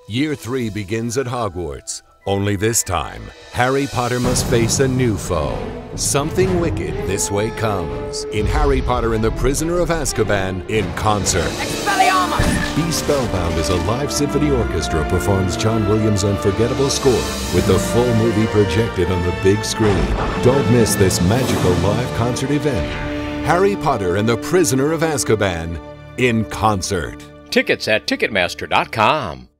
Year 3 begins at Hogwarts. Only this time, Harry Potter must face a new foe. Something wicked this way comes. In Harry Potter and the Prisoner of Azkaban in concert. Expelliarmus! Be Spellbound as a live symphony orchestra performs John Williams' unforgettable score with the full movie projected on the big screen. Don't miss this magical live concert event. Harry Potter and the Prisoner of Azkaban in concert. Tickets at Ticketmaster.com.